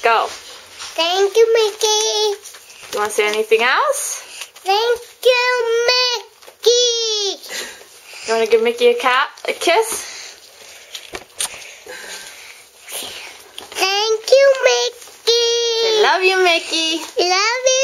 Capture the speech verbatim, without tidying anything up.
go. Thank you, Mickey. You want to say anything else? Thank you, Mickey. You want to give Mickey a cat a kiss? Thank you, Mickey. I love you, Mickey. Love you.